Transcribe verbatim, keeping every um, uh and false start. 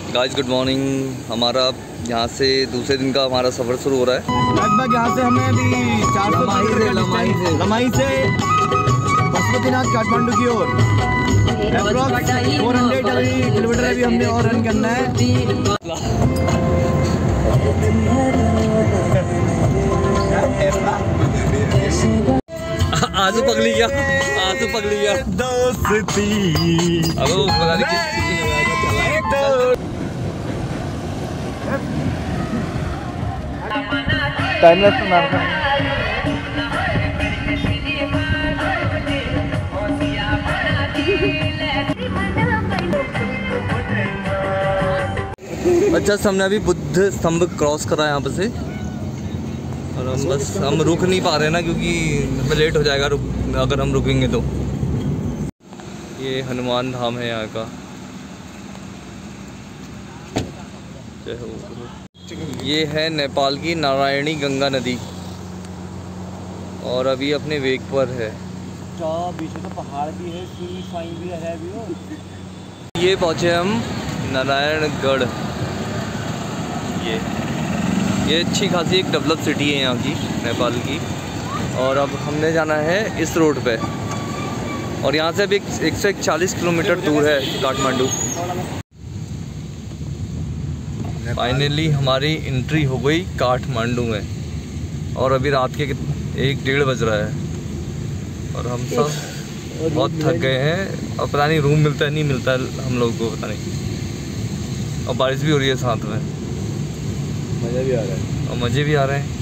Guys good morning. हमारा यहाँ से दूसरे दिन का हमारा सफ़र शुरू हो रहा है। लगभग यहाँ से हमें अभी चार सौ किलोमीटर लमाई से लमाई से पशुपतिनाथ काठमांडू की ओर अप्रॉक्स चार सौ अभी किलोमीटर अभी हमने और रन करना है। आंसू पगली गया, आंसू पगली गया दोस्ती। अब वो पता नहीं टाइमलेस तो नाम था। अच्छा, हमने अभी बुद्ध स्तंभ क्रॉस करा यहाँ पे से और हम बस हम रुक नहीं पा रहे हैं ना, क्योंकि लेट हो जाएगा रुक, अगर हम रुकेंगे तो। ये हनुमान धाम है यहाँ का। जय हो। ये है नेपाल की नारायणी गंगा नदी और अभी अपने वेग पर है। बीच में तो पहाड़ भी है, सी फाइन भी है भी हो। ये पहुँचे हम नारायणगढ़। ये ये अच्छी खासी एक डेवलप सिटी है यहाँ की, नेपाल की। और अब हमने जाना है इस रोड पे और यहाँ से अभी एक सौ इकतालीस किलोमीटर दूर है काठमांडू। फाइनली हमारी एंट्री हो गई काठमांडू में और अभी रात के एक डेढ़ बज रहा है और हम सब बहुत थक गए हैं और पता नहीं रूम मिलता है नहीं मिलता है हम लोग को, पता नहीं। और बारिश भी हो रही है साथ में, मज़ा भी आ रहा है और मज़े भी आ रहे हैं।